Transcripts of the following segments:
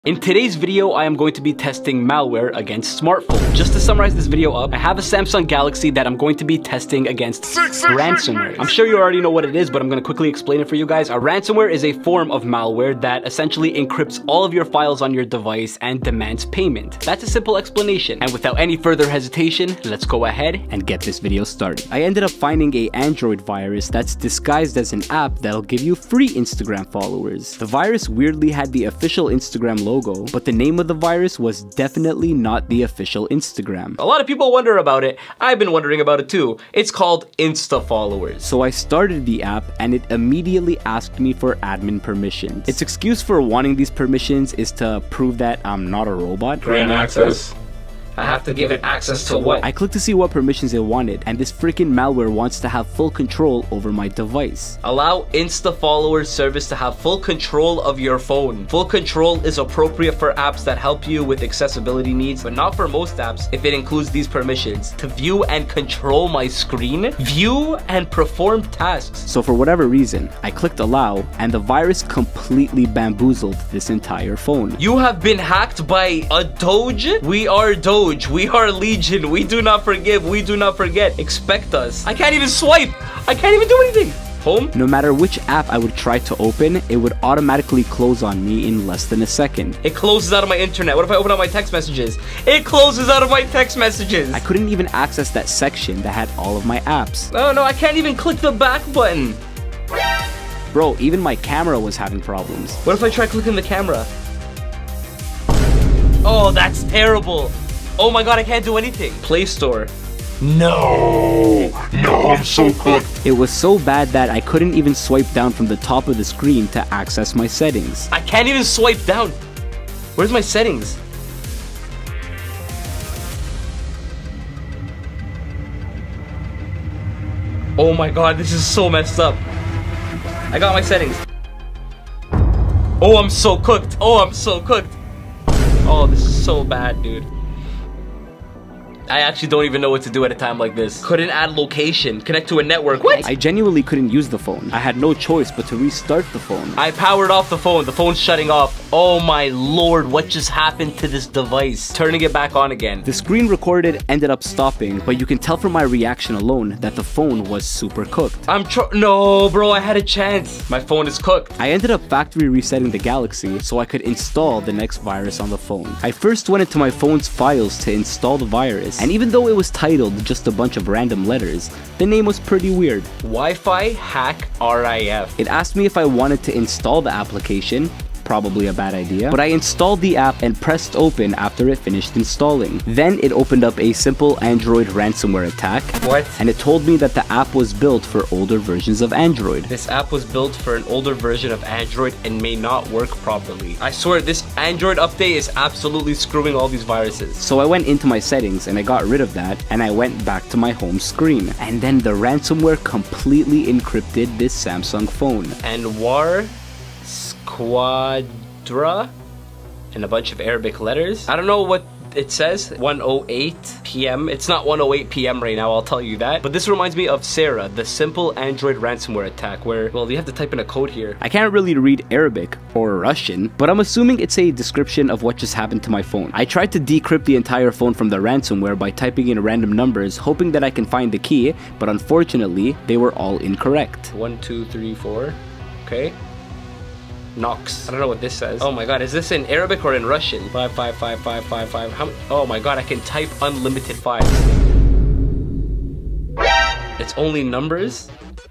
In today's video, I am going to be testing malware against smartphones. Just to summarize this video up, I have a Samsung Galaxy that I'm going to be testing against ransomware. I'm sure you already know what it is, but I'm going to quickly explain it for you guys. A ransomware is a form of malware that essentially encrypts all of your files on your device and demands payment. That's a simple explanation. And without any further hesitation, let's go ahead and get this video started. I ended up finding an Android virus that's disguised as an app that'll give you free Instagram followers. The virus weirdly had the official Instagram logo, but the name of the virus was definitely not the official Instagram. A lot of people wonder about it. I've been wondering about it too. It's called Insta followers. So I started the app and it immediately asked me for admin permissions. Its excuse for wanting these permissions is to prove that I'm not a robot. Grant access. I have to give it access to what? I clicked to see what permissions it wanted, and this freaking malware wants to have full control over my device. Allow Insta followers service to have full control of your phone. Full control is appropriate for apps that help you with accessibility needs, but not for most apps if it includes these permissions. To view and control my screen, view and perform tasks. So for whatever reason, I clicked allow, and the virus completely bamboozled this entire phone. You have been hacked by a Doge? We are Doge. We are Legion. We do not forgive. We do not forget. Expect us. I can't even swipe. I can't even do anything. Home? No matter which app I would try to open, it would automatically close on me in less than a second. It closes out of my internet. What if I open up my text messages? It closes out of my text messages. I couldn't even access that section that had all of my apps. No, I can't even click the back button. Bro, even my camera was having problems. What if I try clicking the camera? Oh, that's terrible. Oh my god, I can't do anything. Play Store. No, I'm so cooked. It was so bad that I couldn't even swipe down from the top of the screen to access my settings. I can't even swipe down. Where's my settings? Oh my god, this is so messed up. I got my settings. Oh, I'm so cooked. Oh, I'm so cooked. Oh, this is so bad, dude. I actually don't even know what to do at a time like this. Couldn't add location, connect to a network. What? I genuinely couldn't use the phone. I had no choice but to restart the phone. I powered off the phone. The phone's shutting off. Oh my lord, what just happened to this device? Turning it back on again. The screen recorded ended up stopping, but you can tell from my reaction alone that the phone was super cooked. No, bro, I had a chance. My phone is cooked. I ended up factory resetting the Galaxy so I could install the next virus on the phone. I first went into my phone's files to install the virus. And even though it was titled just a bunch of random letters, the name was pretty weird. Wi-Fi hack RIF. It asked me if I wanted to install the application. Probably a bad idea, but I installed the app and pressed open after it finished installing. Then it opened up a simple Android ransomware attack. What? And it told me that the app was built for older versions of Android. This app was built for an older version of Android and may not work properly. I swear this Android update is absolutely screwing all these viruses. So I went into my settings and I got rid of that and I went back to my home screen. And then the ransomware completely encrypted this Samsung phone. Anwar Quadra and a bunch of Arabic letters. I don't know what it says. 1:08 p.m. It's not 1:08 p.m. right now, I'll tell you that. But this reminds me of Sara, the simple Android ransomware attack where, well, you have to type in a code here. I can't really read Arabic or Russian, but I'm assuming it's a description of what just happened to my phone. I tried to decrypt the entire phone from the ransomware by typing in random numbers, hoping that I can find the key, but unfortunately, they were all incorrect. 1, 2, 3, 4. Okay. Nox. I don't know what this says. Oh my god, is this in Arabic or in Russian? 5555555. How? Oh my god, I can type unlimited fives. It's only numbers?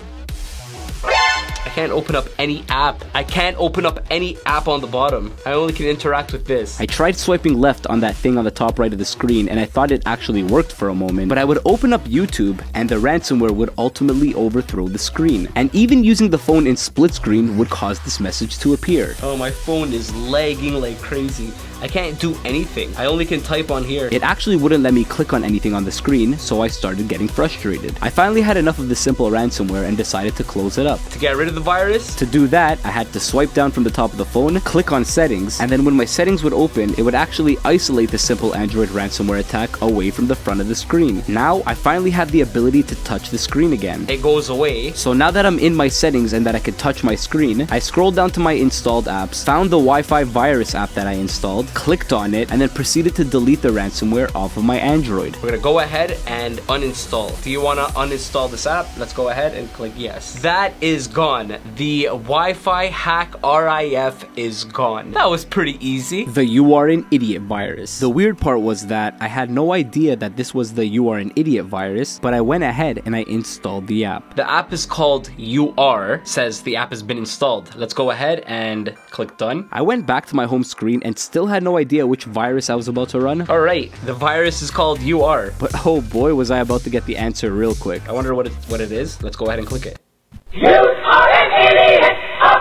I can't open up any app. I can't open up any app on the bottom. I only can interact with this. I tried swiping left on that thing on the top right of the screen and I thought it actually worked for a moment, but I would open up YouTube and the ransomware would ultimately overthrow the screen. And even using the phone in split screen would cause this message to appear. Oh, my phone is lagging like crazy. I can't do anything. I only can type on here. It actually wouldn't let me click on anything on the screen, so I started getting frustrated. I finally had enough of the simple ransomware and decided to close it up. To get rid of the virus? To do that, I had to swipe down from the top of the phone, click on settings, and then when my settings would open, it would actually isolate the simple Android ransomware attack away from the front of the screen. Now, I finally have the ability to touch the screen again. It goes away. So now that I'm in my settings and that I can touch my screen, I scrolled down to my installed apps, found the Wi-Fi virus app that I installed, clicked on it, and then proceeded to delete the ransomware off of my Android. We're gonna go ahead and uninstall. Do you wanna uninstall this app? Let's go ahead and click yes. That is gone. The Wi-Fi hack RIF is gone. That was pretty easy. The You Are an Idiot virus. The weird part was that I had no idea that this was the You Are an Idiot virus, but I went ahead and I installed the app. The app is called You Are, says the app has been installed. Let's go ahead and click done. I went back to my home screen and still had no idea which virus I was about to run. Alright, the virus is called You Are. But oh boy, was I about to get the answer real quick. I wonder what it is. Let's go ahead and click it. You are an idiot!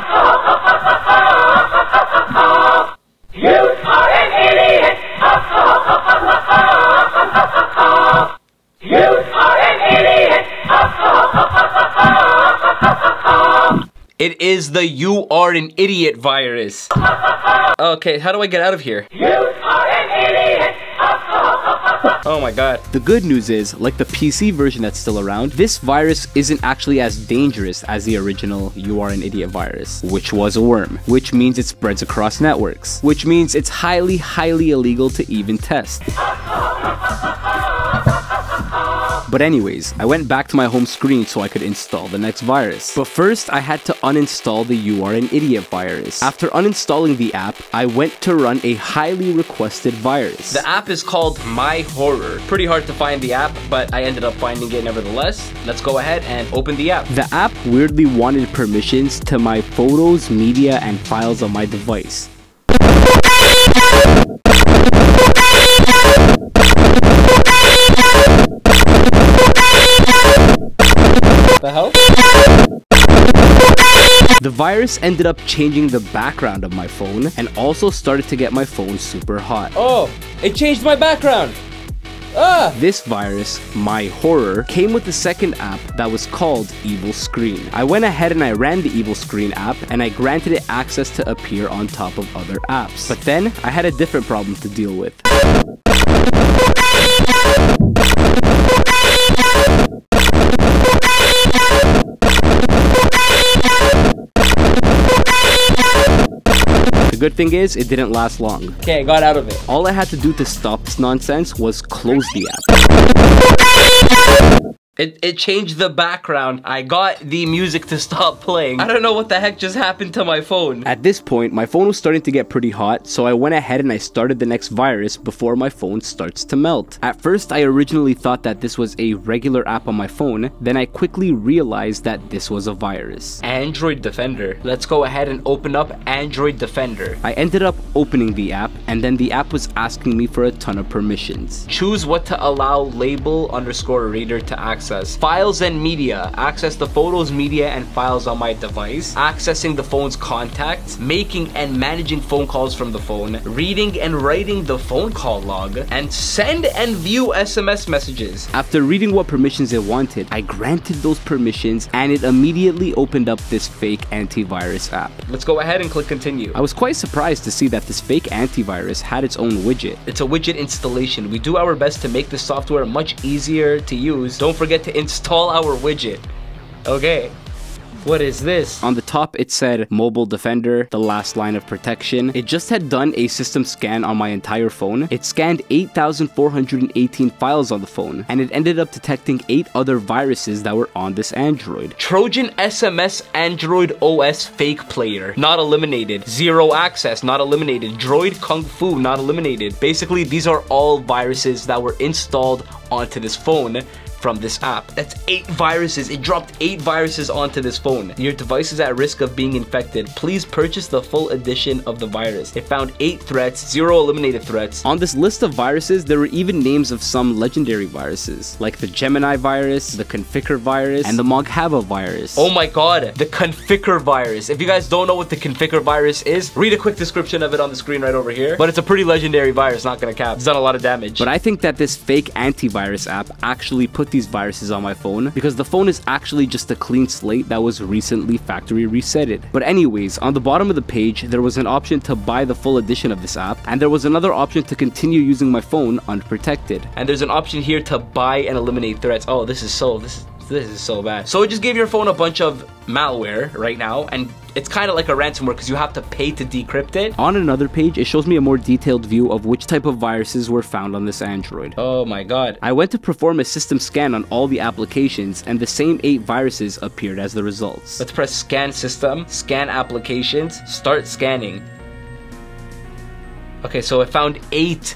You are an idiot! You are an idiot! It is the You Are an Idiot virus. Okay, how do I get out of here? You are an idiot! Oh my god. The good news is, like the PC version that's still around, this virus isn't actually as dangerous as the original You Are an Idiot virus, which was a worm, which means it spreads across networks, which means it's highly, highly illegal to even test. But anyways, I went back to my home screen so I could install the next virus. But first, I had to uninstall the You Are an Idiot virus. After uninstalling the app, I went to run a highly requested virus. The app is called My Horror. Pretty hard to find the app, but I ended up finding it nevertheless. Let's go ahead and open the app. The app weirdly wanted permissions to my photos, media, and files on my device. The hell? The virus ended up changing the background of my phone and also started to get my phone super hot. Oh, it changed my background. Ah! This virus, My Horror, came with the second app that was called Evil Screen. I went ahead and I ran the Evil Screen app and I granted it access to appear on top of other apps. But then I had a different problem to deal with. The good thing is, it didn't last long. Okay, I got out of it. All I had to do to stop this nonsense was close the app. It changed the background. I got the music to stop playing. I don't know what the heck just happened to my phone. At this point, my phone was starting to get pretty hot, so I went ahead and I started the next virus before my phone starts to melt. At first, I originally thought that this was a regular app on my phone, then I quickly realized that this was a virus. Android Defender. Let's go ahead and open up Android Defender. I ended up opening the app, and then the app was asking me for a ton of permissions. Choose what to allow label_reader to access. Files and media. Access the photos, media, and files on my device. Accessing the phone's contacts. Making and managing phone calls from the phone. Reading and writing the phone call log. And send and view SMS messages. After reading what permissions it wanted, I granted those permissions, and it immediately opened up this fake antivirus app. Let's go ahead and click continue. I was quite surprised to see that this fake antivirus had its own widget. It's a widget installation. We do our best to make the software much easier to use. Don't forget to install our widget. Okay. What is this? On the top, it said Mobile Defender, the last line of protection. It just had done a system scan on my entire phone. It scanned 8,418 files on the phone, and it ended up detecting 8 other viruses that were on this Android. Trojan SMS Android OS fake player, not eliminated. Zero access, not eliminated. Droid Kung Fu, not eliminated. Basically, these are all viruses that were installed onto this phone from this app. That's 8 viruses. It dropped 8 viruses onto this phone. Your device is at risk of being infected. Please purchase the full edition of the virus. It found 8 threats, 0 eliminated threats. On this list of viruses, there were even names of some legendary viruses, like the Gemini virus, the Configure virus, and the Moghava virus. Oh my god, the Configure virus. If you guys don't know what the Configure virus is, read a quick description of it on the screen right over here. But it's a pretty legendary virus, not gonna cap. It's done a lot of damage. But I think that this fake antivirus app actually put these viruses on my phone because the phone is actually just a clean slate that was recently factory resetted. But anyways, on the bottom of the page, there was an option to buy the full edition of this app, and there was another option to continue using my phone unprotected. And there's an option here to buy and eliminate threats. Oh, this is so bad. So it just gave your phone a bunch of malware right now, and it's kind of like a ransomware because you have to pay to decrypt it. On another page, it shows me a more detailed view of which type of viruses were found on this Android. Oh my god. I went to perform a system scan on all the applications, and the same 8 viruses appeared as the results. Let's press scan system, scan applications, start scanning. Okay, so it found 8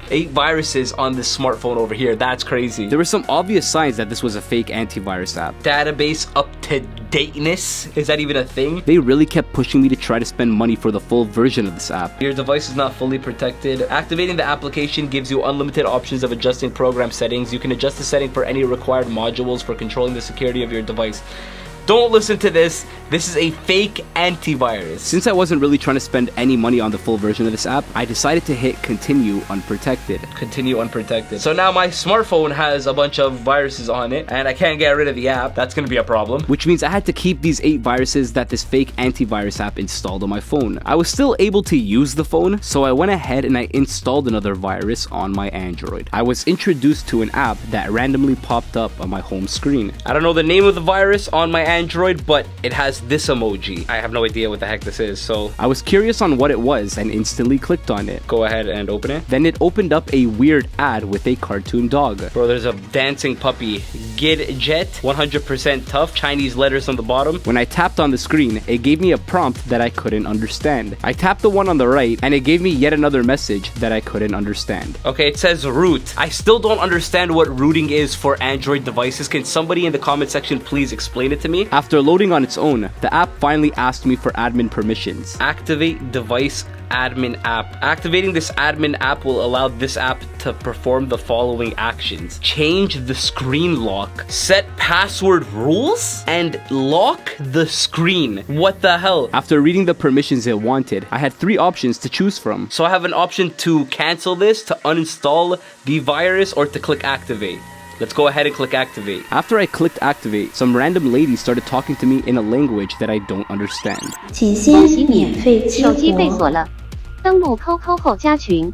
viruses on this smartphone over here. That's crazy. There were some obvious signs that this was a fake antivirus app. Database up-to-dateness? Is that even a thing? They really kept pushing me to try to spend money for the full version of this app. Your device is not fully protected. Activating the application gives you unlimited options of adjusting program settings. You can adjust the setting for any required modules for controlling the security of your device. Don't listen to this. This is a fake antivirus. Since I wasn't really trying to spend any money on the full version of this app, I decided to hit continue unprotected. Continue unprotected. So now my smartphone has a bunch of viruses on it, and I can't get rid of the app. That's gonna be a problem. Which means I had to keep these 8 viruses that this fake antivirus app installed on my phone. I was still able to use the phone, so I went ahead and I installed another virus on my Android. I was introduced to an app that randomly popped up on my home screen. I don't know the name of the virus on my Android, but it has this emoji. I have no idea what the heck this is, so I was curious on what it was and instantly clicked on it. Go ahead and open it. Then it opened up a weird ad with a cartoon dog. Bro, there's a dancing puppy. Gidjet, 100% tough, Chinese letters on the bottom. When I tapped on the screen, it gave me a prompt that I couldn't understand. I tapped the one on the right, and it gave me yet another message that I couldn't understand. Okay, it says root. I still don't understand what rooting is for Android devices. Can somebody in the comment section please explain it to me? After loading on its own, the app finally asked me for admin permissions. Activate device admin app. Activating this admin app will allow this app to perform the following actions: change the screen lock, set password rules, and lock the screen. What the hell? After reading the permissions it wanted, I had 3 options to choose from. So I have an option to cancel this, to uninstall the virus, or to click activate. Let's go ahead and click activate. After I clicked activate, some random lady started talking to me in a language that I don't understand. 请先免费激活。 手机被锁了，登录 QQ 后加群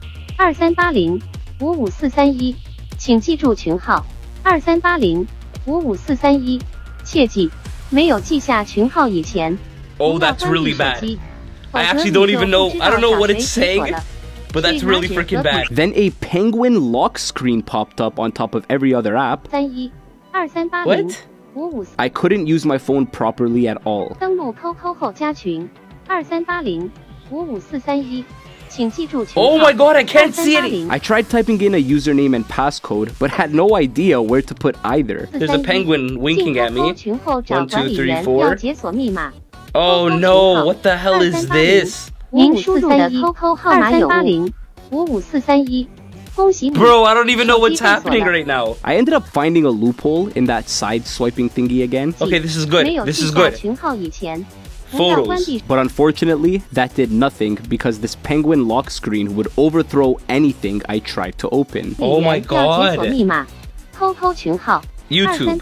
2380-55431，请记住群号2380-55431，切记没有记下群号以前， Oh, that's really bad. I actually don't even know. I don't know what it's saying. But that's really freaking bad. Then a penguin lock screen popped up on top of every other app. What? I couldn't use my phone properly at all. 登录 QQ 后加群2380-55431，请记住群号。 Oh my god, I can't see it! I tried typing in a username and passcode, but had no idea where to put either. There's a penguin winking at me. 群后找 1, 管 2, 理 3, 员 4. 要解锁密码。 Oh no, what the hell is this? 您输入的 QQ 号码有55431，恭喜你。 Bro, I don't even know what's happening right now. I ended up finding a loophole in that side swiping thingy again. Okay, this is good. This is good. 群号以前， Photos. But unfortunately, that did nothing because this penguin lock screen would overthrow anything I tried to open. Oh my god. 要解锁密码 QQ 群号 YouTube.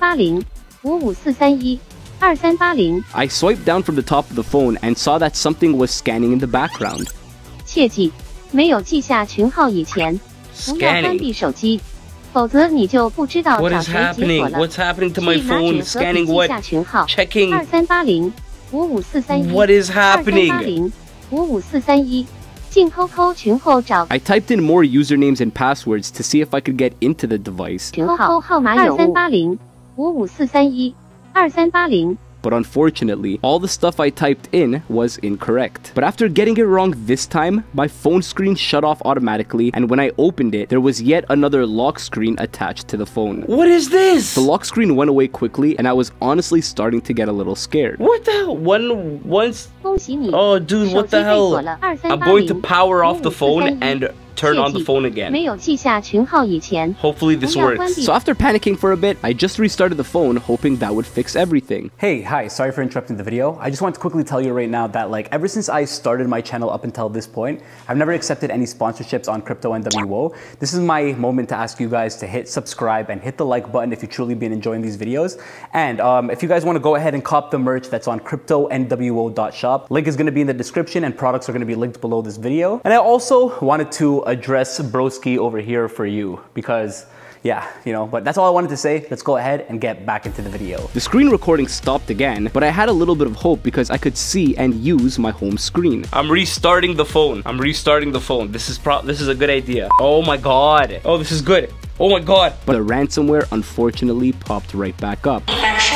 2380-55431。2380， I swiped down from the top of the phone and saw that something was scanning in the background. 切记，没有记下群号以前，不要关闭手机，否则你就不知道 What 找 is 谁解锁 happening? 了。 What's happening to 去 my 拿纸 phone? 和 Scanning 笔记 what? 下群号 Checking. 2380-55431。 What is happening? 2380-55431，进 QQ 群后找 I typed in more usernames and passwords to see if I could get into the device. 群号 QQ 号码有2380-55431，2380 but unfortunately, all the stuff I typed in was incorrect. But after getting it wrong this time, my phone screen shut off automatically, and when I opened it, there was yet another lock screen attached to the phone. What is this? The lock screen went away quickly, and I was honestly starting to get a little scared. What the hell? Once... Oh, dude, what the hell? I'm going to power off the phone and turn on the phone again. Hopefully this works. So after panicking for a bit, I just restarted the phone, hoping that would fix everything. Hey, hi, sorry for interrupting the video. I just want to quickly tell you right now that ever since I started my channel up until this point, I've never accepted any sponsorships on Crypto NWO. This is my moment to ask you guys to hit subscribe and hit the like button if you've truly been enjoying these videos. And if you guys want to go ahead and cop the merch that's on cryptonwo.shop, link is going to be in the description and products are going to be linked below this video. And I also wanted to address Broski over here for you because yeah, but that's all I wanted to say. Let's go ahead and get back into the video. The screen recording stopped again, but I had a little bit of hope because I could see and use my home screen. I'm restarting the phone. This is a good idea. Oh my god. Oh, this is good. Oh my god. But the ransomware unfortunately popped right back up.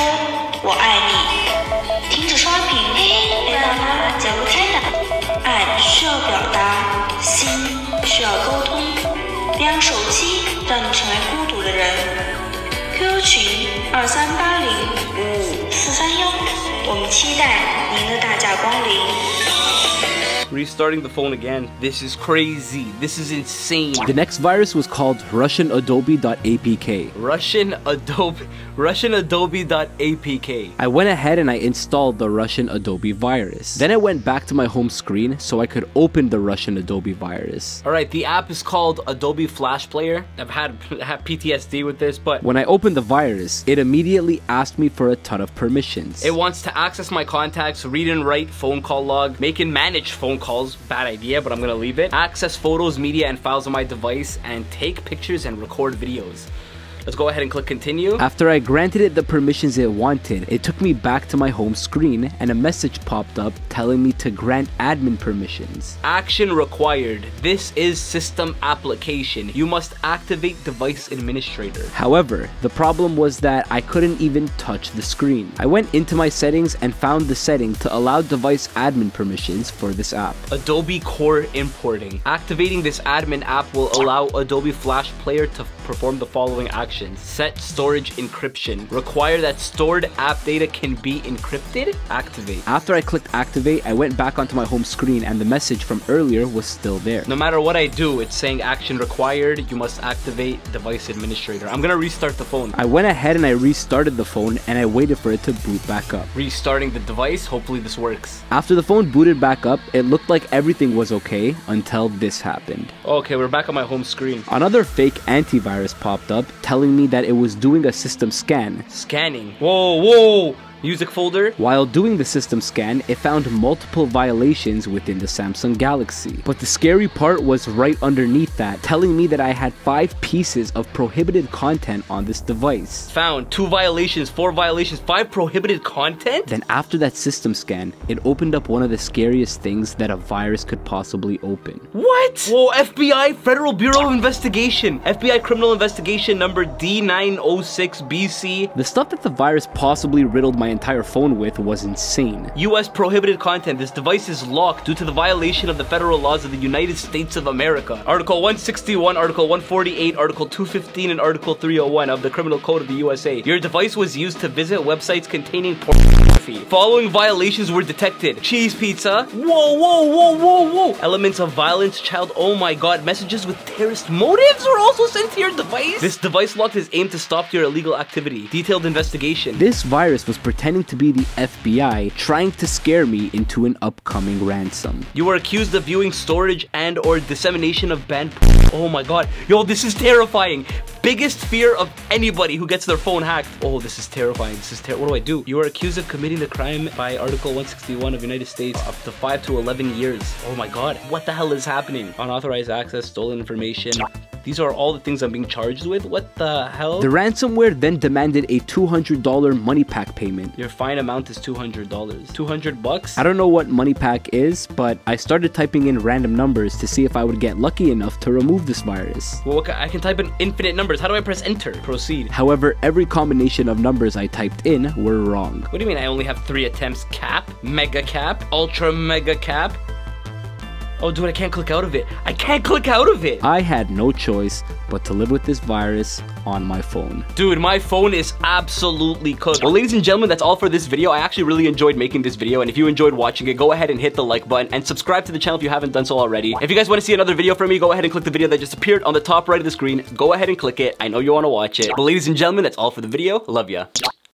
QQ 群23805431，我们期待您的大驾光临。 Restarting the phone again. This is crazy. This is insane. The next virus was called RussianAdobe.apk. RussianAdobe.apk. I went ahead and I installed the Russian Adobe virus. Then I went back to my home screen so I could open the Russian Adobe virus. Alright, the app is called Adobe Flash Player. I've had PTSD with this, but when I opened the virus, it immediately asked me for a ton of permissions. It wants to access my contacts, read and write phone call log, make and manage phone calls, bad idea, but I'm gonna leave it. Access photos, media, and files on my device, and take pictures and record videos. Let's go ahead and click continue. After I granted it the permissions it wanted, it took me back to my home screen and a message popped up telling me to grant admin permissions. Action required. This is system application. You must activate device administrator. However, the problem was that I couldn't even touch the screen. I went into my settings and found the setting to allow device admin permissions for this app. Adobe Core importing. Activating this admin app will allow Adobe Flash Player to perform the following actions. Set storage encryption. Require that stored app data can be encrypted. Activate. After I clicked activate, I went back onto my home screen and the message from earlier was still there. No matter what I do, it's saying action required. You must activate device administrator. I'm gonna restart the phone. I went ahead and I restarted the phone and I waited for it to boot back up. Restarting the device. Hopefully this works. After the phone booted back up, it looked like everything was okay until this happened. Okay, we're back on my home screen. Another fake antivirus popped up telling me that it was doing a system scan. Scanning. Whoa. Music folder. While doing the system scan, it found multiple violations within the Samsung Galaxy. But the scary part was right underneath that, telling me that I had 5 pieces of prohibited content on this device. Found 2 violations, 4 violations, 5 prohibited content? Then after that system scan, it opened up one of the scariest things that a virus could possibly open. What? Whoa, FBI, Federal Bureau of Investigation. FBI Criminal Investigation number D906BC. The stuff that the virus possibly riddled my entire phone with was insane. US prohibited content. This device is locked due to the violation of the federal laws of the United States of America. Article 161, Article 148, Article 215, and Article 301 of the Criminal Code of the USA. Your device was used to visit websites containing pornography. Following violations were detected. Cheese pizza. Whoa. Elements of violence, child. Oh my god. Messages with terrorist motives were also sent to your device. This device lock is aimed to stop your illegal activity. Detailed investigation. This virus was pretending to be the FBI, trying to scare me into an upcoming ransom. You were accused of viewing storage and or dissemination of banned. Oh my god. Yo, this is terrifying. Biggest fear of anybody who gets their phone hacked. Oh, this is terrifying. What do I do? You are accused of committing the crime by Article 161 of United States up to 5 to 11 years. Oh my god. What the hell is happening? Unauthorized access, stolen information. These are all the things I'm being charged with? What the hell? The ransomware then demanded a $200 money pack payment. Your fine amount is $200. 200 bucks? I don't know what money pack is, but I started typing in random numbers to see if I would get lucky enough to remove this virus. Well, I can type in infinite numbers. How do I press enter? Proceed. However, every combination of numbers I typed in were wrong. What do you mean I only have 3 attempts? Cap? Mega cap? Ultra mega cap? Oh, dude, I can't click out of it. I can't click out of it. I had no choice but to live with this virus on my phone. Dude, my phone is absolutely cooked. Well, ladies and gentlemen, that's all for this video. I actually really enjoyed making this video, and if you enjoyed watching it, go ahead and hit the like button and subscribe to the channel if you haven't done so already. If you guys want to see another video from me, go ahead and click the video that just appeared on the top right of the screen. Go ahead and click it. I know you want to watch it. But ladies and gentlemen, that's all for the video. Love ya.